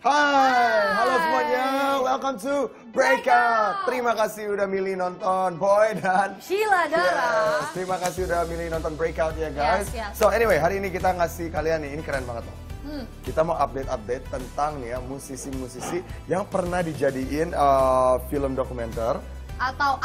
Hai, halo semuanya, welcome to Breakout. Terima kasih udah milih nonton Boy dan Sheila Dara. Yes, terima kasih udah milih nonton Breakout ya guys. Yes. So anyway, hari ini kita ngasih kalian nih, ini keren banget loh. Kita mau update tentang nih ya musisi-musisi yang pernah dijadiin film dokumenter. Atau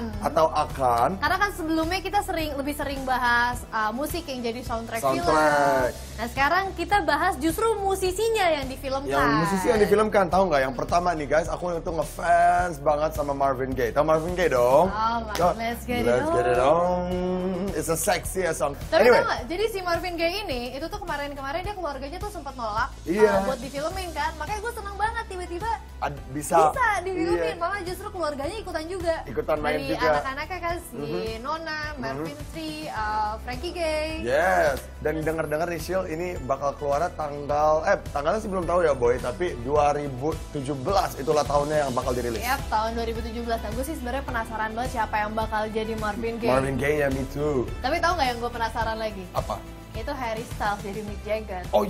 akan. Karena kan sebelumnya kita lebih sering bahas musik yang jadi soundtrack film. Nah sekarang kita bahas justru musisinya yang difilmkan. Yang musisi yang difilmkan, tahu nggak? Yang pertama nih guys, aku itu ngefans banget sama Marvin Gaye. Tahu Marvin Gaye dong? Oh, let's get it on. It's a sexy song. Tapi anyway, tau nggak? Jadi si Marvin Gaye ini, itu tuh kemarin dia keluarganya tuh sempat nolak buat difilmin kan. Makanya gue seneng banget tiba-tiba bisa difilmin. Malah justru keluarganya ikutan juga. Ikutan main dari juga. Dari anak-anaknya kan si Nona, Marvin Tree, Frankie Gaye. Yes. Dan dengar-dengar nih Shil, ini bakal keluar tanggalnya sih belum tahu ya Boy, tapi 2017 itulah tahunnya yang bakal dirilis. Yap, tahun 2017. Nah, gue sih sebenarnya penasaran banget siapa yang bakal jadi Marvin Gaye. Marvin Gaye ya, me too. Tapi tahu nggak yang gue penasaran lagi? Apa? Itu Harry Styles jadi Mick Jagger. Oh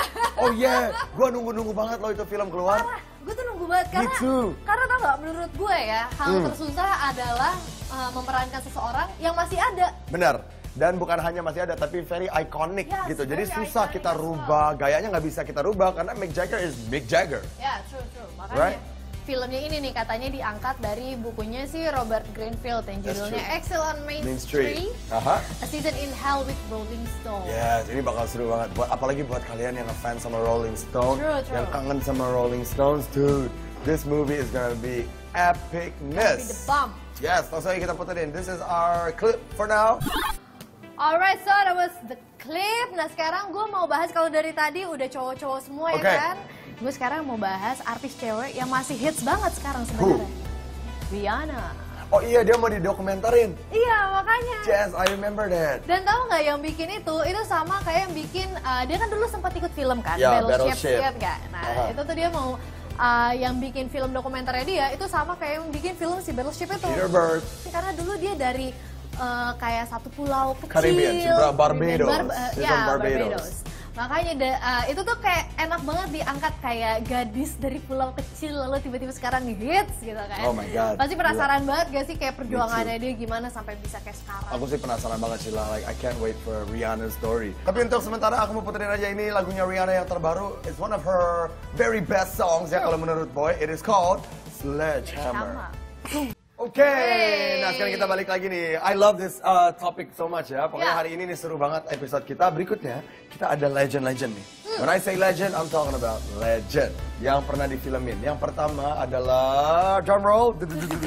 yeah, gue nunggu parah loh itu film keluar. Gue tuh nunggu banget karena tau gak, menurut gue ya hal tersusah adalah memerankan seseorang yang masih ada. Benar. Dan bukan hanya masih ada, tapi very iconic gitu. Jadi susah kita rubah, gayanya nggak bisa kita rubah karena Mick Jagger is Mick Jagger. Ya, true. Makanya filmnya ini nih katanya diangkat dari bukunya si Robert Greenfield yang judulnya Exile on Main Street, A Season in Hell with Rolling Stone. Yes, ini bakal seru banget. Apalagi buat kalian yang ngefans sama Rolling Stone, yang kangen sama Rolling Stones, dude. This movie is gonna be epicness. Be the bomb. Yes, langsung aja kita puterin. This is our clip for now. Alright, so that was the clip. Nah sekarang gue mau bahas, kalau dari tadi udah cowok-cowok semua ya kan. Gue sekarang mau bahas artis cewek yang masih hits banget sekarang sebenarnya. Rihanna. Oh iya, dia mau didokumentarin. Iya, makanya. Yes, I remember that. Dan tahu nggak yang bikin itu sama kayak yang bikin, dia kan dulu sempat ikut film kan, Battleship. Kan? Nah itu tuh dia mau, yang bikin film dokumenternya dia, itu sama kayak yang bikin film si Battleship itu. Peter Berg. Karena dulu dia dari kayak satu pulau kecil. Caribbean, Barbados. Barbados. Makanya itu tuh kayak enak banget diangkat kayak gadis dari pulau kecil lalu tiba-tiba sekarang hits gitu kan. Oh my god. Pasti penasaran banget gak sih kayak perjuangannya dia gimana sampai bisa kayak sekarang. Aku sih penasaran banget Sheila, like I can't wait for Rihanna's story. Tapi untuk sementara aku mau puterin aja ini lagunya Rihanna yang terbaru. It's one of her very best songs ya kalau menurut Boy. It is called Sledgehammer. Oke, nah sekarang kita balik lagi nih. I love this topic so much ya. Pokoknya hari ini nih seru banget episode kita. Berikutnya kita ada legend-legend nih. When I say legend, I'm talking about legend yang pernah difilmin. Yang pertama adalah drum roll.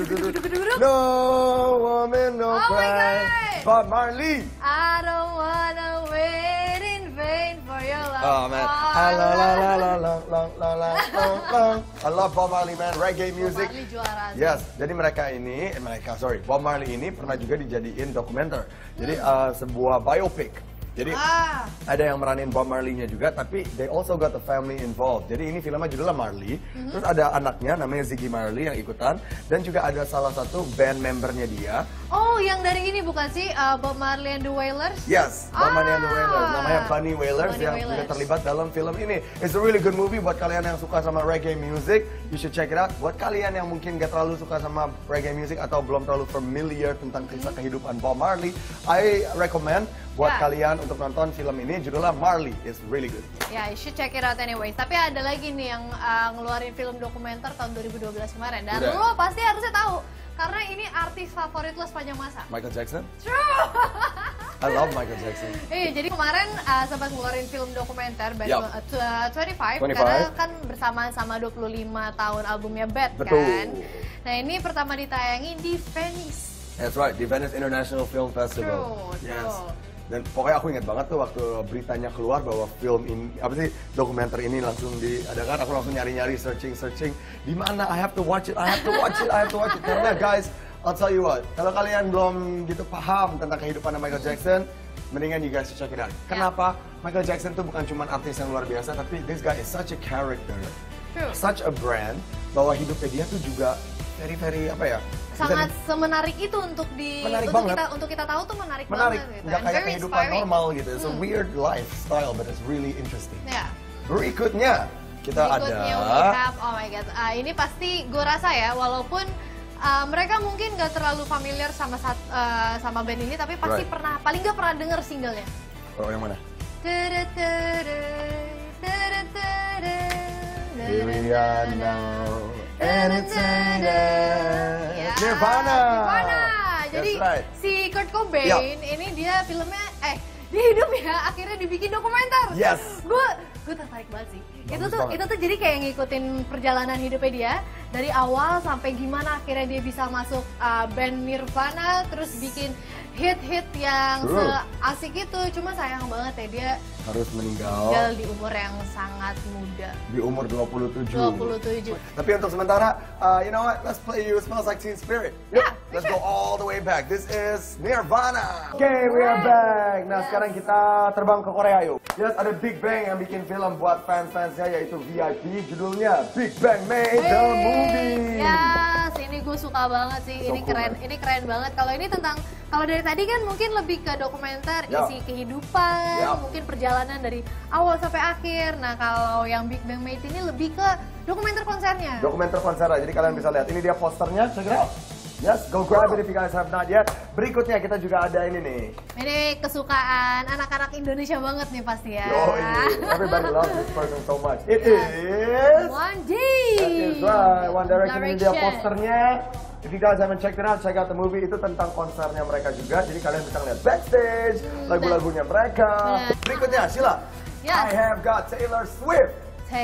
No woman, no cry. Bob Marley. I don't wanna wait in vain for your love. Oh man, I love Bob Marley man, reggae music. Bob Marley juara. Yes, jadi Bob Marley ini pernah juga dijadiin dokumenter. Jadi sebuah biopic. Jadi ada yang meranin Bob Marley-nya juga, tapi they also got the family involved. Jadi ini filmnya judulnya Marley. Terus ada anaknya namanya Ziggy Marley yang ikutan, dan juga ada salah satu band membernya dia. Oh, yang dari ini bukan sih Bob Marley and the Wailers? Yes, Bob Marley and the Wailers. Namanya Bunny Wailers yang juga terlibat dalam film ini. It's a really good movie buat kalian yang suka sama reggae music. You should check it out. Buat kalian yang mungkin gak terlalu suka sama reggae music atau belum terlalu familiar tentang kisah kehidupan Bob Marley, I recommend buat kalian untuk nonton film ini, judulnya Marley. It's really good. Ya, you should check it out anyways. Tapi ada lagi nih yang ngeluarin film dokumenter tahun 2012 kemarin. Dan lo pasti harusnya tahu, karena ini artis favorit lo sepanjang masa. Michael Jackson? True! I love Michael Jackson. Jadi kemarin sempat ngeluarin film dokumenter, 25, karena kan bersamaan sama 25 tahun albumnya Bad kan. Nah ini pertama ditayangin di Venice. That's right, di Venice International Film Festival. True. Dan pokoknya aku ingat banget tuh waktu beritanya keluar bahwa film ini, dokumenter ini langsung diadakan, aku langsung nyari-nyari, searching, di mana I have to watch it. Karena guys, I'll tell you what, kalau kalian belum gitu paham tentang kehidupan Michael Jackson, mendingan you guys check it out. Kenapa? Michael Jackson tuh bukan cuma artis yang luar biasa, tapi this guy is such a character, such a brand, bahwa hidupnya dia tuh juga very sangat semenarik itu untuk kita tahu tuh menarik banget gitu. Nggak kayak kehidupan normal gitu. It's a weird lifestyle but it's really interesting. Yeah. Berikutnya Kita berikutnya ada. we have, oh my god, ini pasti gue rasa ya, walaupun mereka mungkin gak terlalu familiar sama band ini, tapi pasti pernah, paling gak pernah denger singlenya. Oh, yang mana? Here we are now, entertained. Nirvana. Jadi right. si Kurt Cobain ini dia filmnya, dia hidup ya, akhirnya dibikin dokumenter. Yes. Gue tertarik banget sih. Itu tuh jadi kayak ngikutin perjalanan hidupnya dia dari awal sampai gimana akhirnya dia bisa masuk band Nirvana, terus bikin hit-hit yang seasik itu. Cuma sayang banget ya dia harus meninggal di umur yang sangat muda. Di umur 27. 27. Tapi untuk sementara, you know what? Let's play you Smells Like Teen Spirit. Yeah, Let's go all the way back. This is Nirvana. Okay, we are back. Nah, sekarang kita terbang ke Korea yuk. Yes, ada Big Bang yang bikin film buat fans-fansnya yaitu VIP. Judulnya Big Bang Made the Movie. Yes, ini gue suka banget sih. Ini keren banget. Kalau ini kalau dari tadi kan mungkin lebih ke dokumenter, isi kehidupan, mungkin perjalanan dari awal sampai akhir. Nah, kalau yang Big Bang Made ini lebih ke dokumenter konsernya. Dokumenter konsernya. Jadi kalian bisa lihat. Ini dia posternya. Check it out. Yes, go grab it if you guys have not yet. Berikutnya kita juga ada ini nih. Ini kesukaan anak-anak Indonesia banget nih pasti ya. Everybody loves this person so much. It is One D. That is right. One Direction. Ini dia posternya. If you guys haven't checked it out, check out the movie. Itu tentang konsernya mereka juga. Jadi kalian bisa lihat backstage, lagu-lagunya mereka. Berikutnya, Sheila. I have got Taylor Swift.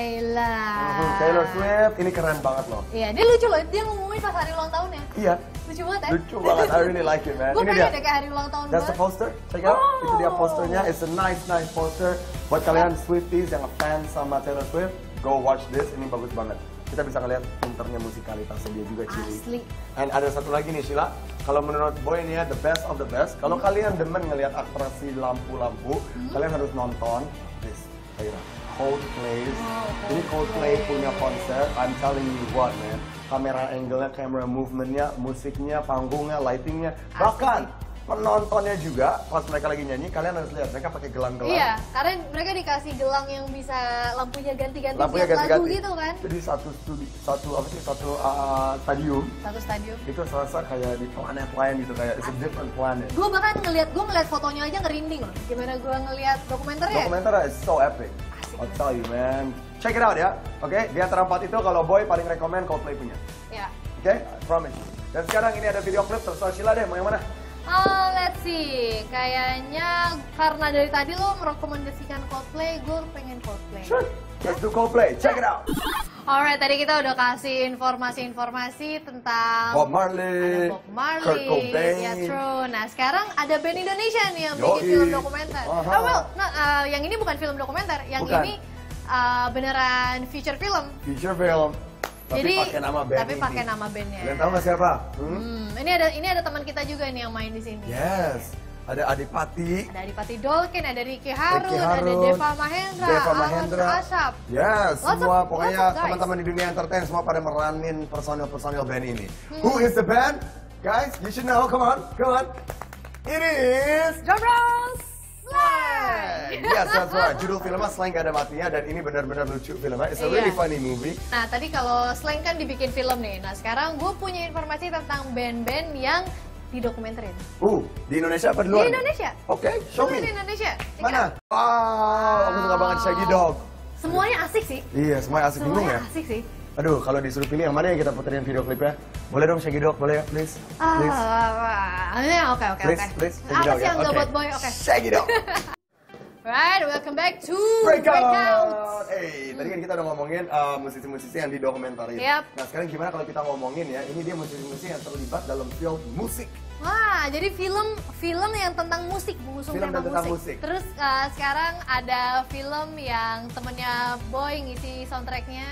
Taylor Swift, ini keren banget loh. Iya, dia lucu loh, dia ngumumin pas hari ulang tahunnya. Iya. Lucu banget ya? Lucu banget, I really like it man. Gue pengen deh kayak hari ulang tahun. That's the poster, check out. Itu dia posternya, it's a nice poster. Buat kalian Swifties yang fans sama Taylor Swift, go watch this, ini bagus banget. Kita bisa ngeliat pinternya musikalitasnya dia juga ciri. Asli. And ada satu lagi nih Sheila, kalau menurut Boy ini ya the best of the best. Kalau kalian demen ngeliat atraksi lampu-lampu, kalian harus nonton this. Coldplay. Ini Coldplay punya konser. I'm telling you what man, kamera angle-nya, camera movement-nya, musiknya, panggungnya, lighting-nya, bahkan penontonnya juga pas mereka lagi nyanyi, kalian harus lihat mereka pakai gelang-gelang. Iya, karena mereka dikasih gelang yang bisa lampunya ganti-ganti lagu gitu kan. Jadi satu stadium. Satu stadium. Itu serasa kayak di planet lain gitu, kayak it's a different planet. Gue bahkan ngeliat fotonya aja ngerinding loh. Gimana gue ngeliat dokumenternya? Dokumenternya is so epic. I'll tell you man. Check it out ya. Oke, di antara 4 itu kalau Boy paling rekomen Coldplay punya. Iya. Oke, I promise. Dan sekarang ini ada video klip terserah Sheila deh, mau yang mana? Let's see. Kayaknya karena dari tadi lo merekomendasikan Coldplay, gue pengen Coldplay. Sure. Let's do Coldplay. Check it out. Alright, tadi kita udah kasih informasi tentang Bob Marley, Kurt Cobain. Ya true. Nah sekarang ada band Indonesia nih yang bikin film dokumenter. Yang ini bukan film dokumenter, yang ini beneran feature film. Feature film. Jadi pakai nama band. Tapi pakai nama bandnya. Kalian tahu nggak siapa? Ini ada teman kita juga nih yang main di sini. Yes. Ada Adipati. Ada Adipati Dolken, ada Ricky Harun, ada Deva Mahendra, Asap. Yes, semua pokoknya teman-teman di dunia entertain semua pada meranin personil band ini. Who is the band? Guys, you should know. Come on. It is Drum Rolls. Slang. Yes, that's right. Judul filmnya Slang gak ada matinya dan ini benar-benar lucu filmnya. It's a really funny movie. Nah, tadi kalau Slang kan dibikin film nih. Nah, sekarang gue punya informasi tentang band-band yang didokumenterin. Di Indonesia apa di luar? Di Indonesia. Oke, show me. Di Indonesia. Mana? Aku suka banget Shaggy Dog. Semuanya asik sih. Iya, semuanya asik. Bingung ya? Asik sih. Aduh, kalau disuruh pilih yang mana yang kita puterin video klipnya? Boleh dong Shaggy Dog, boleh ya, please? Please. Oke. Please, Apa sih yang gak buat Boy? Oke. Shaggy Dog. Right, welcome back to Breakout. Tadi kan kita udah ngomongin musisi-musisi yang didokumentarin. Nah, sekarang gimana kalau kita ngomongin ya, ini dia musisi-musisi yang terlibat dalam film musik. Wah, jadi film yang tentang musik, mengusung tema musik. Terus sekarang ada film yang temennya Boy ngisi soundtracknya.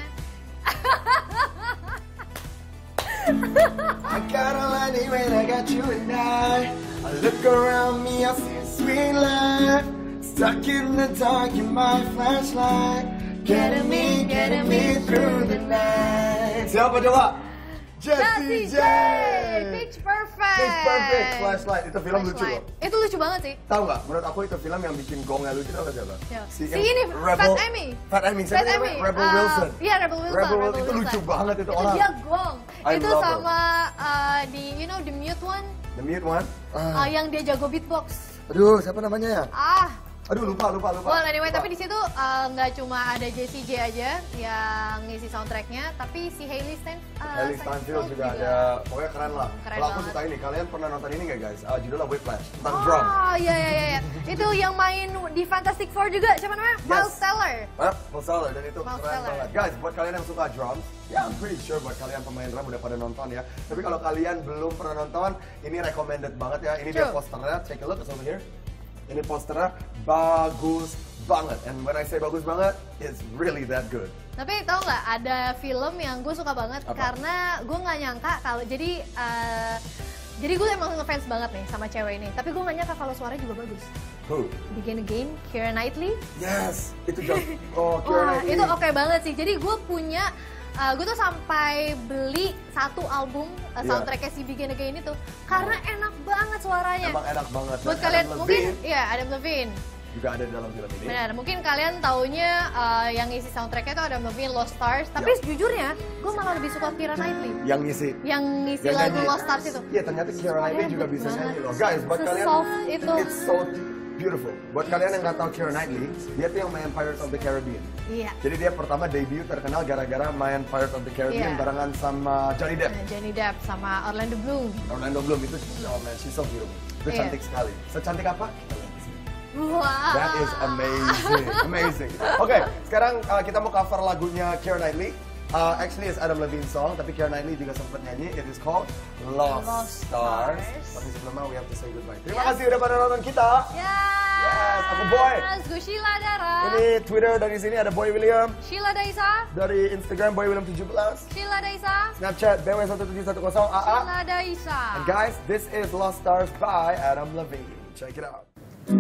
I got a line when I got you and I look around me, I see a sweet life. Stuck in the dark, in my flashlight, getting me through the night. Siapa coba? Jessie J. Pitch Perfect. It's perfect. Flashlight. Itu film lucu loh. Itu lucu banget sih. Tahu nggak? Menurut aku itu film yang bikin gongnya lucu tau nggak siapa? Si ini Fat Amy. Fat Amy. Siapa namanya? Rebel Wilson. Iya, Rebel Wilson. Itu lucu banget itu orang. Itu dia gong. Itu love sama di the mute one. The mute one? Yang dia jago beatbox. Aduh, siapa namanya ya? Aduh, lupa. Well, anyway, tapi di situ nggak cuma ada Jessie J aja yang ngisi soundtracknya, tapi si Hailey Steinfeld juga ada. Pokoknya keren lah. Kalau aku suka ini, kalian pernah nonton ini nggak guys? Judulnya Whiplash, tentang drum. Oh iya. Itu yang main di Fantastic Four juga, siapa namanya? Miles Teller. Miles Teller, dan itu keren banget. Guys, buat kalian yang suka drums, ya I'm pretty sure buat kalian pemain drum udah pada nonton ya. Tapi kalau kalian belum pernah nonton, ini recommended banget ya. Ini dia posternya, take a look, it's over here. Ini posternya bagus banget, and when I say bagus banget, it's really that good. Tapi tau nggak, ada film yang gue suka banget karena gue nggak nyangka kalau jadi gue emang ngefans banget nih sama cewek ini. Tapi gue nggak nyangka kalau suaranya juga bagus. Who? Begin Again, Keira Knightley. Yes, itu Keira Knightley. Itu oke banget sih. Jadi gue punya gue tuh sampai beli satu album soundtracknya si Begin Again itu karena enak banget suaranya. Emang enak banget. Buat kalian mungkin, Adam Levine juga ada dalam film ini. Benar, mungkin kalian taunya yang ngisi soundtracknya itu Adam Levine, Lost Stars. Tapi sejujurnya, gue malah lebih suka Keira Knightley. Yang ngisi lagu Lost Stars itu. Iya, ternyata Keira Knightley juga bisa nyanyi loh. Guys, buat kalian, it's so beautiful. Buat kalian yang nggak tahu Keira Knightley, dia tuh yang main Pirates of the Caribbean. Iya. Jadi dia pertama debut terkenal gara-gara main Pirates of the Caribbean barengan sama Johnny Depp. Johnny Depp sama Orlando Bloom. Orlando Bloom itu, oh man, she's so beautiful. Itu cantik sekali. Secantik apa? Kita lihat di sini. Wow. That is amazing. Oke, sekarang kita mau cover lagunya Keira Knightley. Actually it's Adam Levine song, tapi Keira Knightley juga sempat nyanyi. It is called Lost Stars. Tapi sebelumnya we have to say goodbye. Terima kasih udah pada nonton kita. Yes, aku Boy. Gue Sheila Dara. Ini Twitter dari sini ada Boy William. Sheila Daisa. Dari Instagram Boy William 17. Sheila Daisa. Snapchat BW1710 AA. Sheila Daisa. And guys, this is Lost Stars by Adam Levine. Check it out.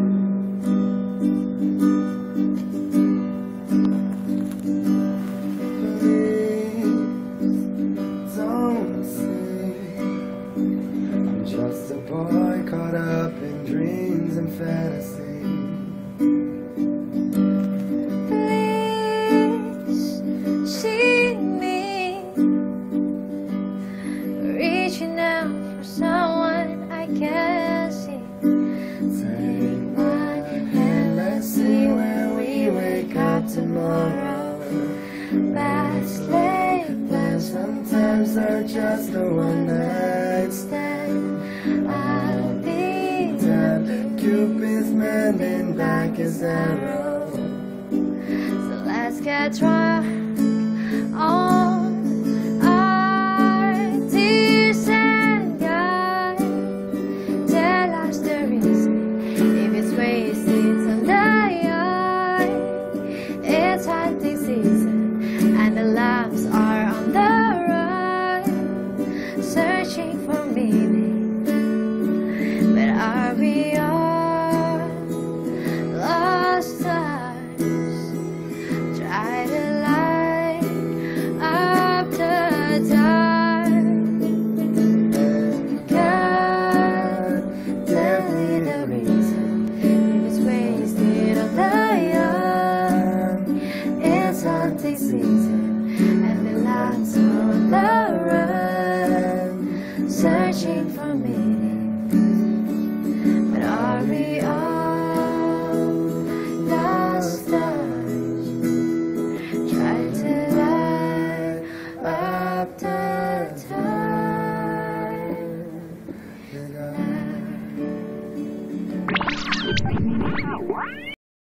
Boy caught up in dreams and fantasy. Please see me reaching out for someone I can't see. Take my hand, let's see where we wake up tomorrow. Past late plans sometimes are just a one-night stand. I'll be done. Cupid's mending back his arrow. So let's get drunk on our tears and God. Tell us the reason if it's wasted someday. It's hunting season and the lamps